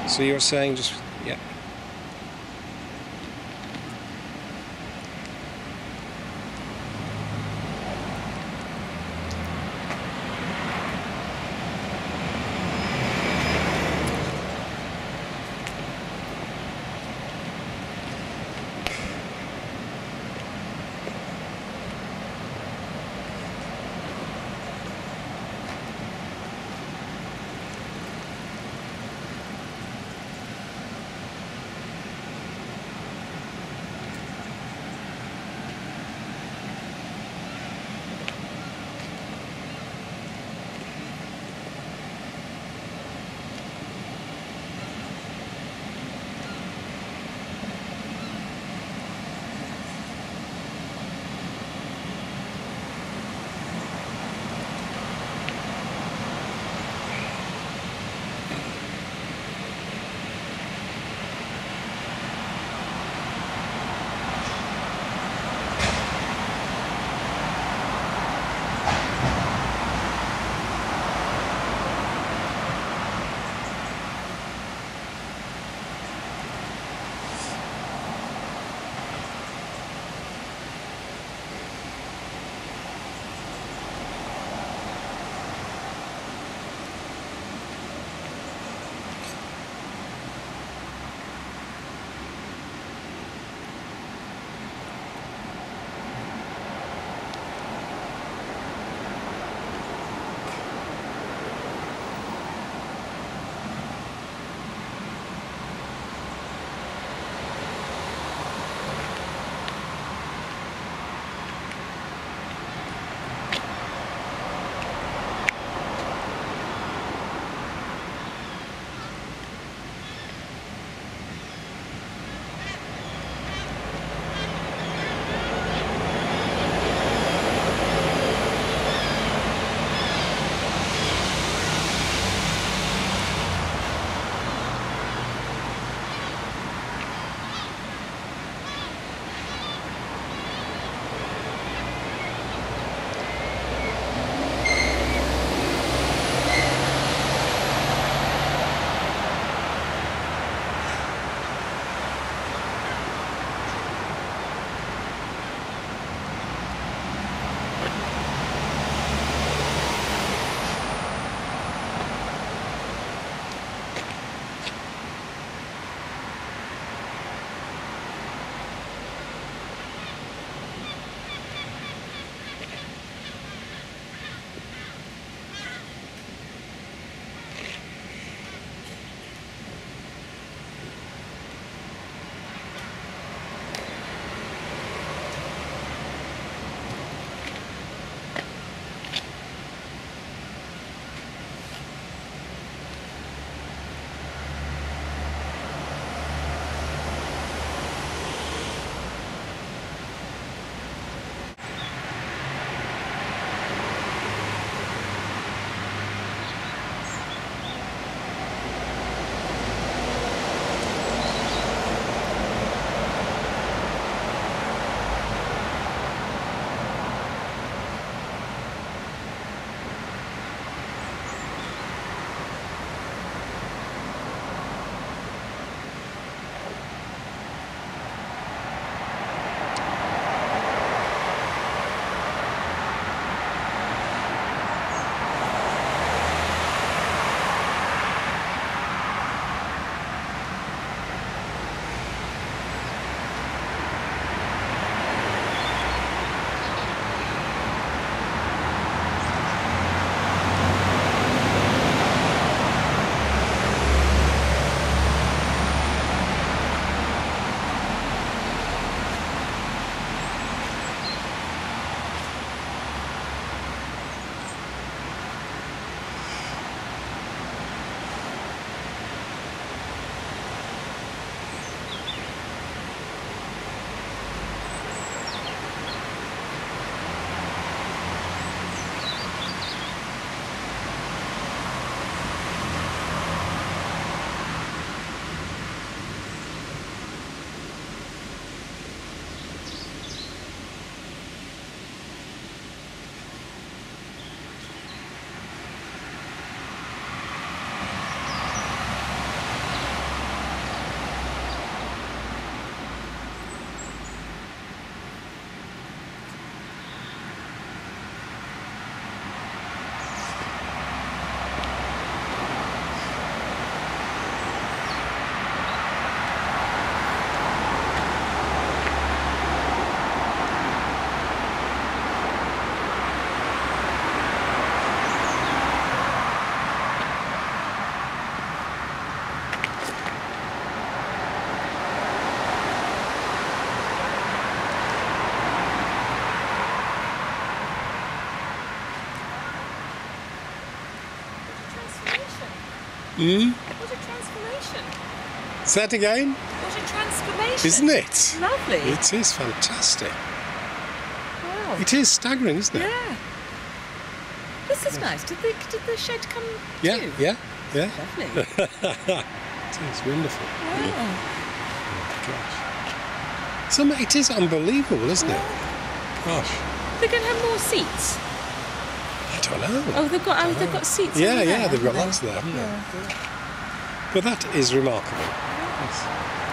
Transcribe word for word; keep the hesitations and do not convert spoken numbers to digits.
So you're saying just, yeah. Mm? What a transformation. Say that again? What a transformation. Isn't it? Lovely. It is fantastic. Wow. It is staggering, isn't it? Yeah. This is nice. Did the, did the shed come Yeah, too? yeah, yeah. Lovely. It is wonderful. Wow. Oh, gosh. Some, it is unbelievable, isn't it? Gosh. They're going to have more seats. I don't know. Oh, they've got oh, they've got seats. Yeah, over yeah, there, they've got haven't lots there, haven't Yeah. they? But that is remarkable. Yes.